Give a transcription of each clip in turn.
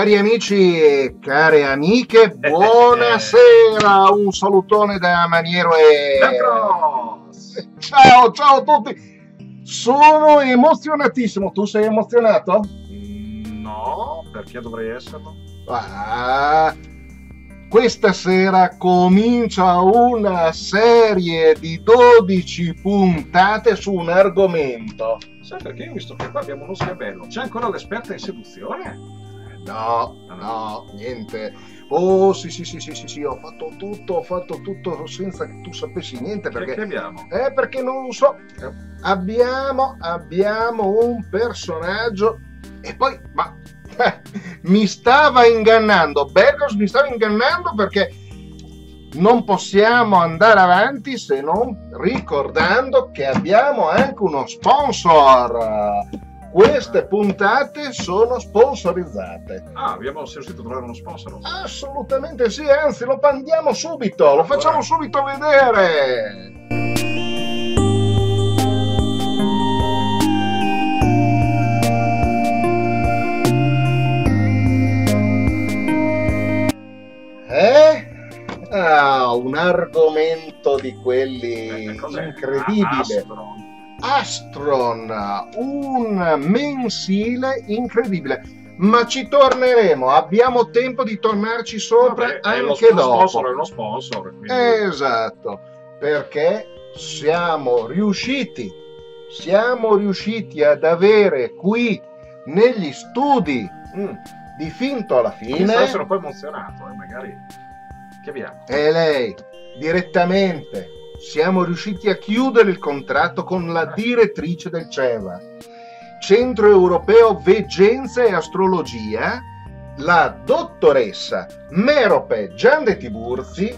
Cari amici e care amiche, buonasera, un salutone da Maniero e... Ciao a tutti, sono emozionatissimo, tu sei emozionato? No, perché dovrei esserlo? Questa sera comincia una serie di 12 puntate su un argomento. Sai perché? Io visto che qua abbiamo uno sgabello. C'è ancora l'esperta in seduzione? No, niente. Oh, sì, ho fatto tutto senza che tu sapessi niente perché... Che abbiamo? Perché non lo so. Abbiamo un personaggio e poi... mi stava ingannando, Bergos mi stava ingannando perché non possiamo andare avanti se non ricordando che abbiamo anche uno sponsor. Queste puntate sono sponsorizzate. Abbiamo riuscito a trovare uno sponsor? Assolutamente sì, anzi lo mandiamo subito, lo facciamo subito vedere. Un argomento di quelli incredibile. Astron, un mensile incredibile, ma ci torneremo, abbiamo tempo di tornarci sopra. Anche dopo. Sponsor è uno sponsor. Quindi... Esatto, perché siamo riusciti ad avere qui negli studi di Finto alla Fine. Essere un po' emozionato, magari. Che abbiamo? E lei, direttamente, siamo riusciti a chiudere il contratto con la direttrice del CEVA, Centro Europeo Veggenza e Astrologia, la dottoressa Merope Giande Tiburzi,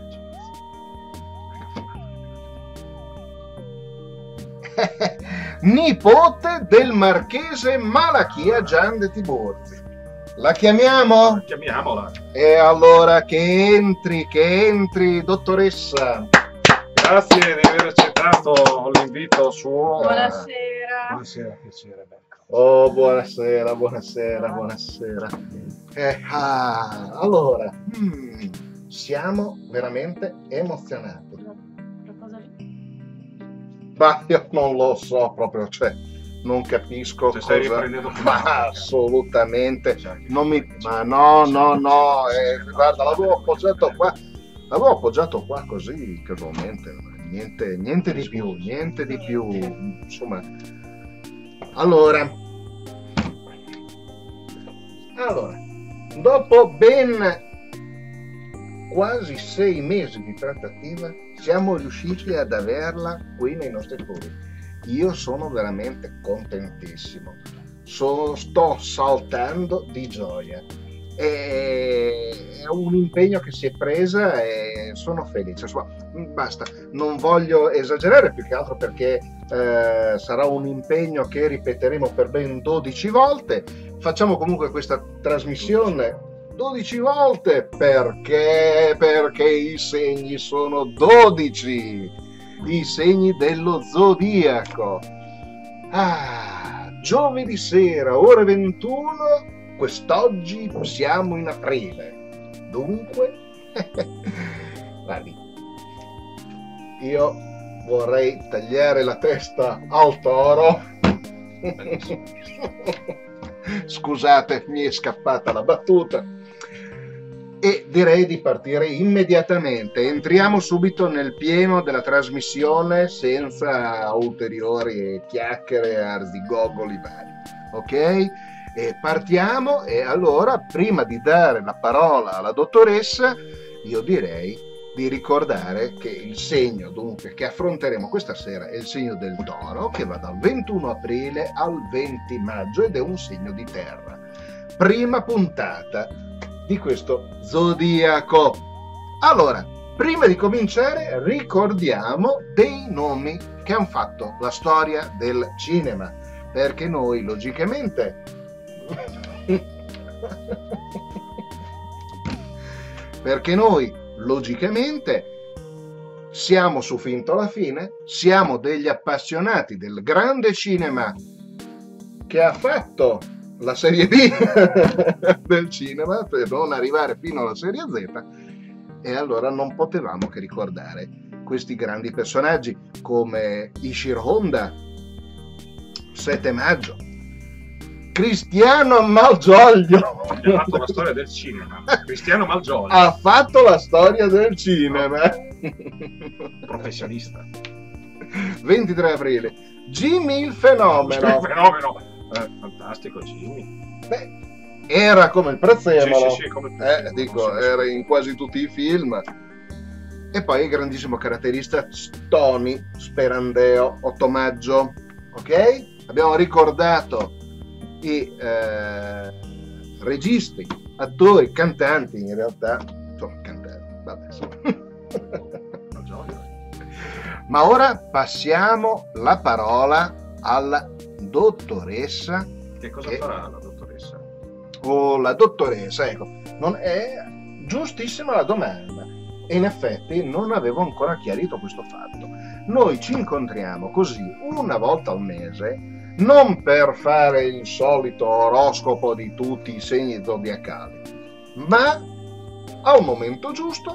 nipote del marchese Malachia Giande Tiburzi. La chiamiamo? Chiamiamola. E allora che entri, dottoressa. Grazie di aver accettato l'invito suo. Buonasera. Buonasera, piacere. Oh, buonasera. Allora, siamo veramente emozionati. Ma io non lo so proprio, non capisco cosa. Ma assolutamente non mi. Ma no. Guarda, l'avevo appoggiato qua così casualmente. Niente di più. Insomma. Allora, dopo ben quasi 6 mesi di trattativa, siamo riusciti ad averla qui nei nostri studi. Io sono veramente contentissimo, sto saltando di gioia, è un impegno che si è presa e sono felice. Basta, non voglio esagerare più che altro perché sarà un impegno che ripeteremo per ben 12 volte. Facciamo comunque questa trasmissione 12 volte perché i segni sono 12. I segni dello zodiaco. Giovedì sera, ore 21, quest'oggi siamo in aprile. Dunque, guardi, io vorrei tagliare la testa al toro. Scusate, mi è scappata la battuta. E direi di partire immediatamente. Entriamo subito nel pieno della trasmissione senza ulteriori chiacchiere, arzigogoli vari. Ok? E partiamo. E allora, prima di dare la parola alla dottoressa, io direi di ricordare che il segno dunque che affronteremo questa sera è il segno del Toro, che va dal 21 aprile al 20 maggio ed è un segno di terra. Prima puntata di questo zodiaco. Allora, prima di cominciare ricordiamo dei nomi che hanno fatto la storia del cinema, perché noi logicamente siamo su Finto alla Fine, siamo degli appassionati del grande cinema che ha fatto la serie B del cinema per non arrivare fino alla serie Z, e allora non potevamo che ricordare questi grandi personaggi come Ishiro Honda, 7 maggio, Cristiano Malgioglio. Ha fatto la storia del cinema. Cristiano Malgioglio. Ha fatto la storia del cinema. Professionista. 23 aprile. Jimmy il fenomeno. Fenomeno. Fantastico Jimmy. Beh, era come il prezzemolo. Sì, come il prezzemolo, Dico, sì. era in quasi tutti i film. E poi il grandissimo caratterista Tony Sperandeo, 8 maggio. Ok? Abbiamo ricordato i registi, attori, cantanti, in realtà, insomma, cantanti, vabbè, insomma. Ma ora passiamo la parola alla dottoressa. Che cosa farà la dottoressa? La dottoressa, ecco, non è giustissima la domanda, e in effetti non avevo ancora chiarito questo fatto. Noi ci incontriamo così una volta al mese, non per fare il solito oroscopo di tutti i segni zodiacali, ma al momento giusto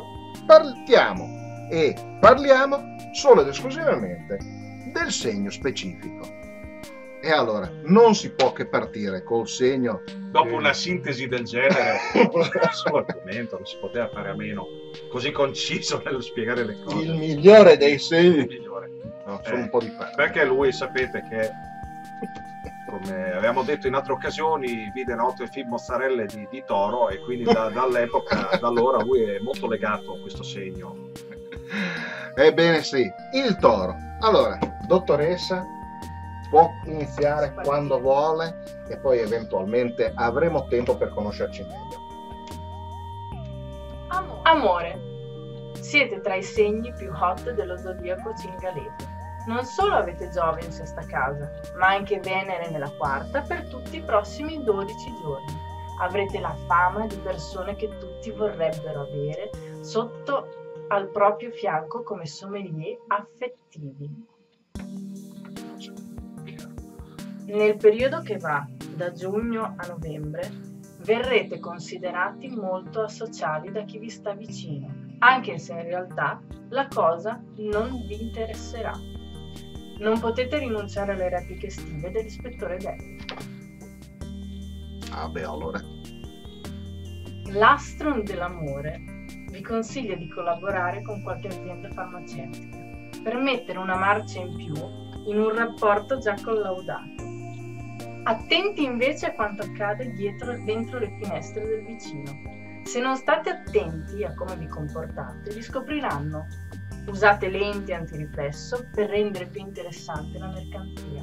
parliamo solo ed esclusivamente del segno specifico. E allora non si può che partire col segno. Dopo una sintesi del genere sull'argomento non si poteva fare a meno, così conciso nello spiegare le cose. Il migliore dei segni. Il migliore. No, sono un po' di parte. Perché lui, sapete che, come avevamo detto in altre occasioni, vide notte film Mozzarelle di Toro, e quindi dall'epoca, da allora lui è molto legato a questo segno. Ebbene sì, il Toro. Allora, dottoressa, può iniziare quando vuole, e poi eventualmente avremo tempo per conoscerci meglio. Amore. Siete tra i segni più hot dello zodiaco cingalese. Non solo avete Giove in sesta casa, ma anche Venere nella quarta per tutti i prossimi 12 giorni. Avrete la fama di persone che tutti vorrebbero avere sotto al proprio fianco come sommelier affettivi. Nel periodo che va da giugno a novembre verrete considerati molto asociali da chi vi sta vicino, anche se in realtà la cosa non vi interesserà. Non potete rinunciare alle repliche estive dell'ispettore Delli. Ah beh, allora. L'astro dell'amore vi consiglia di collaborare con qualche azienda farmaceutica per mettere una marcia in più in un rapporto già collaudato. Attenti invece a quanto accade dentro le finestre del vicino. Se non state attenti a come vi comportate, vi scopriranno. Usate lenti antiriflesso per rendere più interessante la mercanzia.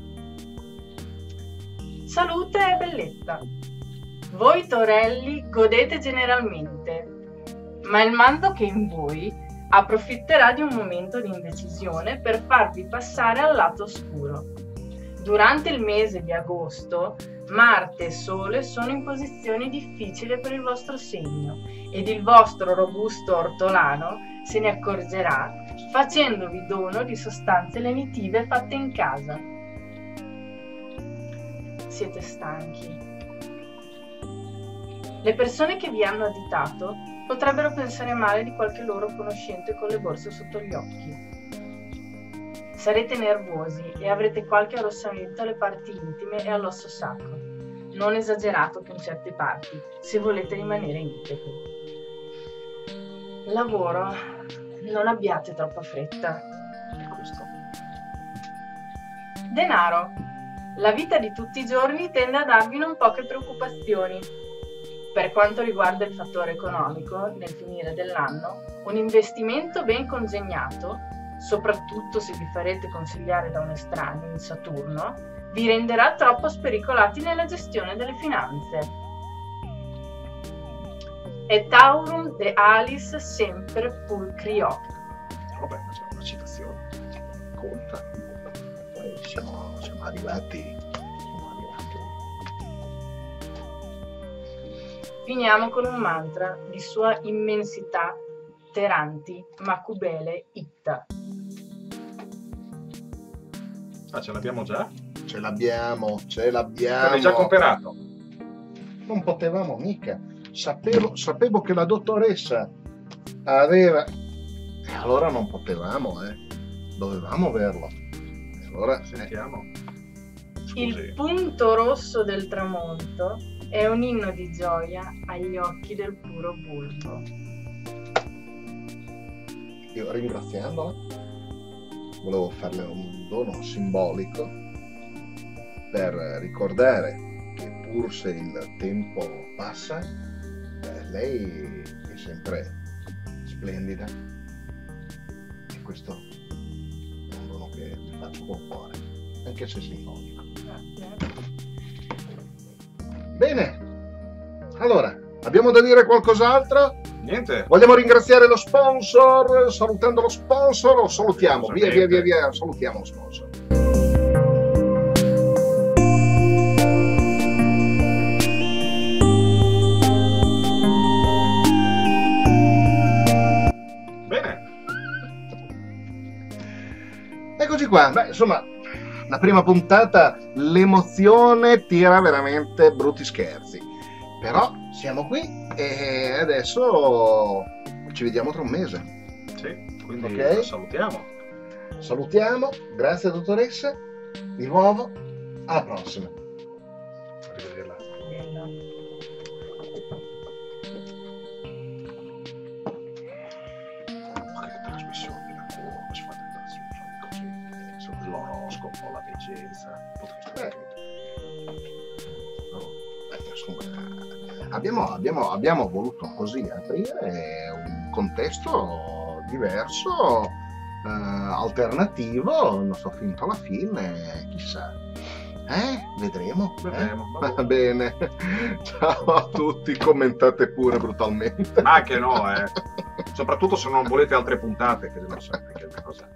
Salute e bellezza. Voi torelli godete generalmente, ma il mando che è in voi approfitterà di un momento di indecisione per farvi passare al lato oscuro. Durante il mese di agosto, Marte e Sole sono in posizione difficile per il vostro segno ed il vostro robusto ortolano se ne accorgerà facendovi dono di sostanze lenitive fatte in casa. Siete stanchi. Le persone che vi hanno additato potrebbero pensare male di qualche loro conoscente con le borse sotto gli occhi. Sarete nervosi e avrete qualche arrossamento alle parti intime e all'osso sacro. Non esagerato con certe parti, se volete rimanere integri. Lavoro, non abbiate troppa fretta. Denaro. La vita di tutti i giorni tende a darvi non poche preoccupazioni. Per quanto riguarda il fattore economico, nel finire dell'anno, un investimento ben congegnato, soprattutto se vi farete consigliare da un estraneo in Saturno, vi renderà troppo spericolati nella gestione delle finanze. Et aurum de alis semper pulcrio. Vabbè, c'è una citazione. Conta. Poi siamo arrivati. Finiamo con un mantra di sua immensità Teranti Makubele Itta. Ah, ce l'abbiamo già? ce l'abbiamo. L'hai già comperato? Non potevamo mica. Sapevo che la dottoressa aveva... E allora non potevamo, dovevamo averlo. E allora, Sentiamo. Scusi. Il punto rosso del tramonto è un inno di gioia agli occhi del puro bulbo. Io ringraziandola, volevo farle un dono simbolico per ricordare che pur se il tempo passa, lei è sempre splendida. E questo è un dono che mi faccio con cuore, anche se simbolico. Bene, allora, abbiamo da dire qualcos'altro? Niente. Vogliamo ringraziare lo sponsor, salutando lo sponsor, o salutiamo? Via, salutiamo lo sponsor. Bene. Eccoci qua, beh, insomma, la prima puntata, l'emozione tira veramente brutti scherzi, però siamo qui e adesso ci vediamo tra un mese. Sì, quindi Ok. lo salutiamo. Salutiamo, grazie dottoressa, di nuovo, alla prossima. Arrivederla. Ma che trasmissione della curva, si fa delle trasmissioni così, l'oroscopo, la veggenza, Insomma, abbiamo voluto così aprire un contesto diverso, alternativo, non so, finto alla fine, chissà. Vedremo. Va bene. Ciao a tutti, commentate pure brutalmente. Ma che no, soprattutto se non volete altre puntate, che non so che cosa.